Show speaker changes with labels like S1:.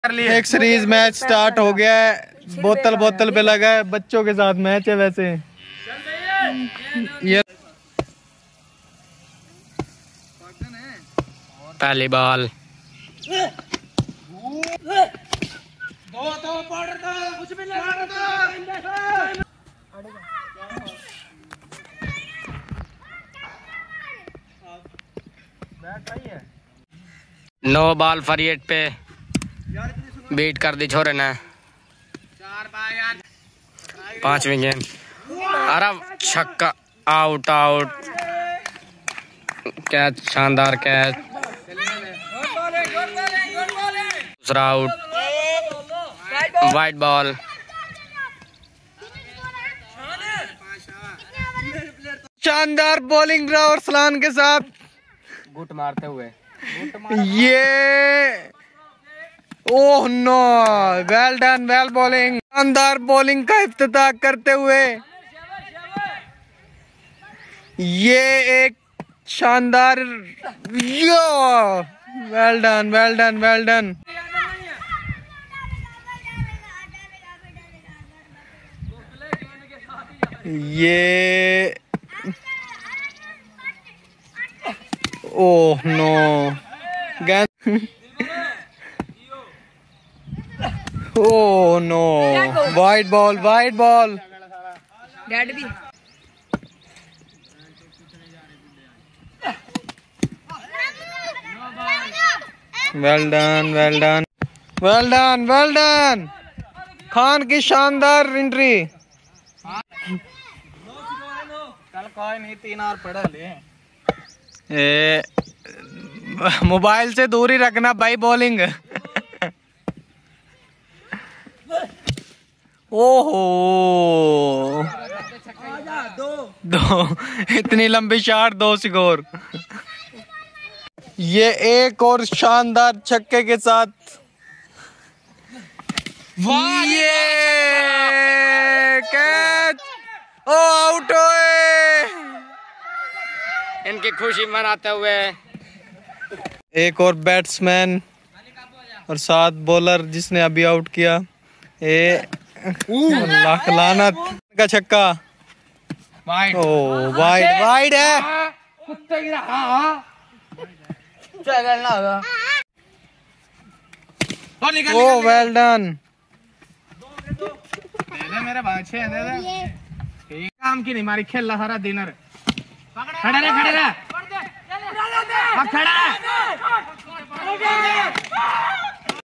S1: एक series match start हो गया है। बोतल बोतल पे लगा है। बच्चों के साथ मैच है वैसे। ये
S2: पहली बॉल नो बॉल फॉर 8 पे बीट कर दी छोरे ने। 5वीं गेंद। अरे छक्का। Out out. कैच शानदार कैच। दूसरा आउट। Wide ball.
S1: शानदार बॉलिंग राहुल सलान के साथ
S2: गुट मारते हुए
S1: ये। Oh no. Well done. Well bowling. शानदार बॉलिंग का इफ्तिताह करते हुए ये एक शानदार। Yo. Well done. Well done. Well done. ये। Oh no. गेंद। Oh no. Wide ball. Wide ball. Well done. Well done. Well done. Well done. Khan की शानदार एंट्री। कल कोई नहीं 3 और पढ़ा ले। मोबाइल से दूर ही रखना भाई बॉलिंग। ओहो। दो इतनी लंबी शॉट 2 स्कोर। ये एक और शानदार छक्के के साथ ये कैच। ओ आउट हुए।
S2: इनकी खुशी मनाते हुए
S1: एक और बैट्समैन और 7 बॉलर जिसने अभी आउट किया। लाख लानत का छक्का। ओ वाइड। वाइड है। Oh well done.
S3: मेरे भाई 6 दे दे। काम की नहीं मारी खेल सारा डिनर। खड़ा रहे। खड़ा रहे। खड़ा रहे।